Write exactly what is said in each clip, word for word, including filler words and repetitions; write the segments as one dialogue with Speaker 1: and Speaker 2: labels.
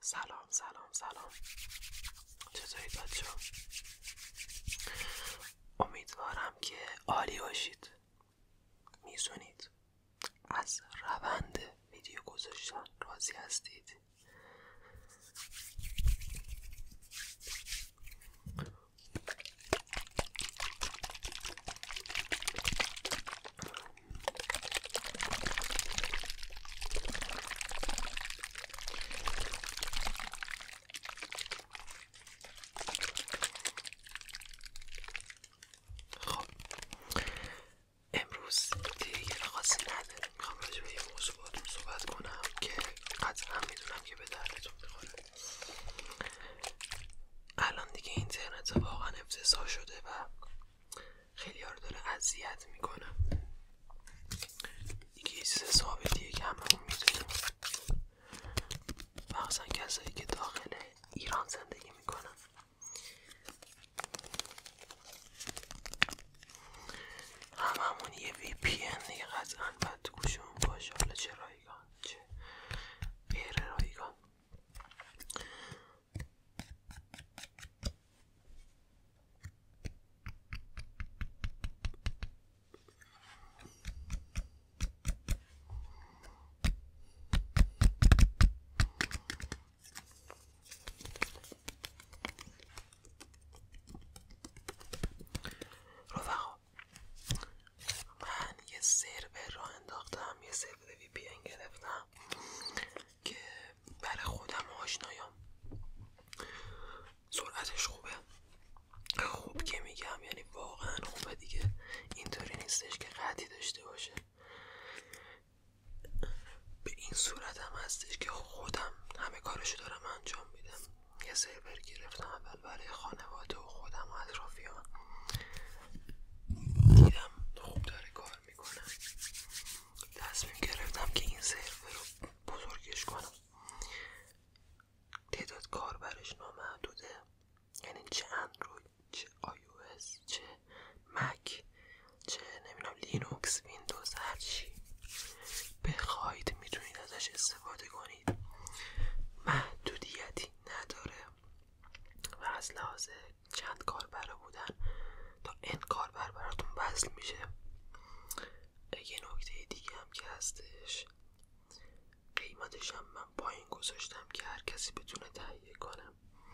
Speaker 1: سلام سلام سلام چطورید بچه ها؟ امیدوارم که عالی باشید. میزونید از روند ویدیو گذاشتن راضی هستید؟ واقعا افتضاح شده و خیلی ها رو داره اذیت میکنه. دیگه یه چیز ثابتیه که هممون میدونیم، مخصوصا کسایی که داخل ایران زندگی میکنن. هممون یه وی پی ان دیگه قطعا باید تو گوشمون باشه، حالا چه رایگان چه غیر رایگان. سرور را انداختم، یه سرور وی پی ان گرفتم که برای خودم آشنایام سرعتش خوبه. خوب که میگم یعنی واقعا خوبه دیگه، اینطوری نیستش که قطعی داشته باشه. به این صورت هم هستش که خودم همه کارشو دارم انجام میدم. یه سرور گرفتم اول برای خانواده و خودم و اطرافیان، دیدم خوب داره کار میکنه، تصمیم گرفتم که این سرور رو بزرگش کنم. تعداد کاربرش نامحدوده، یعنی چه اندروید چه آی او اس چه مک چه نمیدونم لینوکس ویندوز هرچی بخواید میتونید ازش استفاده کنید، محدودیتی نداره و از لحاظ چند کاربر بودن تا این کاربر براتون وصل میشه. یه نکته دیگه هم که هستش، قیمتش هم من پایین گذاشتم که هر کسی بتونه تهیه کنه.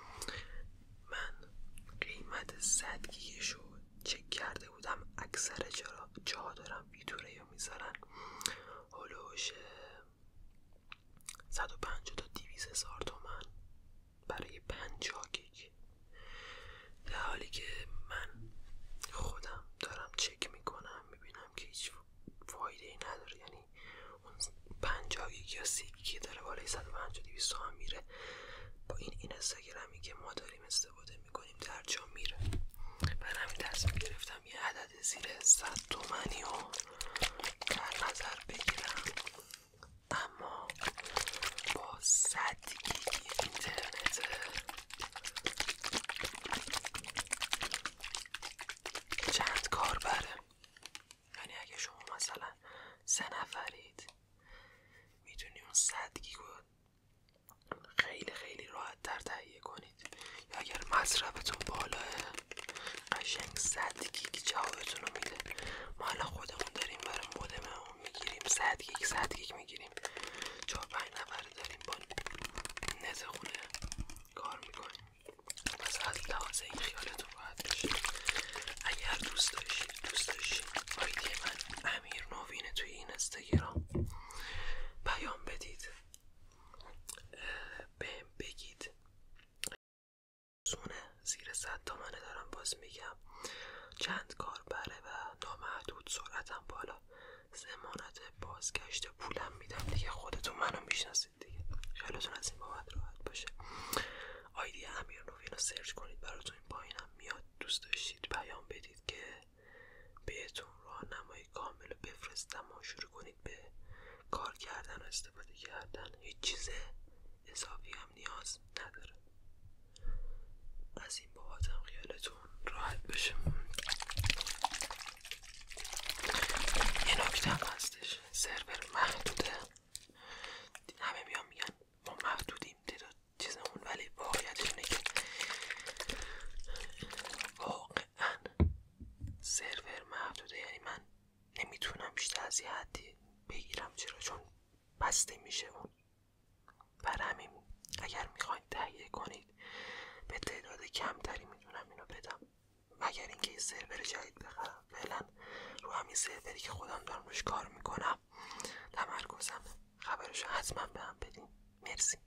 Speaker 1: من قیمت صد گیگش رو چک کرده بودم، اکثر جا جا دارم ویتوره رو میذارن هلوش صد و پنجاه تا دویست هزار تومن برای پنجاه گیگ، در حالی که من خودم دارم چک میکنم میبینم که هیچ فایده ای نداره. یعنی اون پنجاه گیگ یا سی گیگ داره بالای صد و پنجاه دویست هم میره، با این این اینستاگرامی که ما داریم استفاده میکنیم در جا میره. برای همین تصمیم گرفتم یه عدد زیر صد تومنی رو در نظر بگیرم، اما با صد گیگ اینترنت چند کاربره. یعنی اگه شما مثلا سه نفرید میتونی اون صد گیگ رو خیلی خیلی راحت تر تهیه کنید، یا اگر مصرفتون بالاه قشنگ صد گیگ جوابتون رو میده. ما الان خودمون داریم برای مودممون میگیریم صد گیگ صد گیگ میگیریم، چهار پنج نفره داریم با نت خونه کار میکنیم. پس از لحاظ این خیالتون راحت بشه. اگر دوست داشتید دوست داشتید آیدی من امیر نوینه توی این اینستاگرام پیام بدید، بهم بگید سونه زیر صد تومنه دارم باز میگم، چند کار بره و نامحدود، سرعتم بالا، ضمانت بازگشت پولم میدم دیگه. خودتون منو میشناسید دیگه، خیالتون از این بابت راحت باشه. آیدی امیر نوین رو سرچ کنید براتون این پایینم میاد. دوست داشتید پیام بدید که بهتون راهنمایی کامل بفرستم و شروع کنید به کار کردن و استفاده کردن. هیچ چیز اضافی هم نیاز نداره. از این بابت هم خیالتون راحت بشه. یه نکته هم هستش، سرور محدوده. همه میان میگن ما محدودیم، تعداد بیشتر از یه حدی بگیرم، چرا؟ چون بسته میشه اون. بر همین اگر میخواید تهیه کنید به تعداد کمتری میتونم اینو بدم، مگر اینکه یه سرور جدید بخرم. فعلا رو همین سروری که خودم دارم روش کار میکنم تمرکزم. خبرشو حتما به هم بدین. مرسی.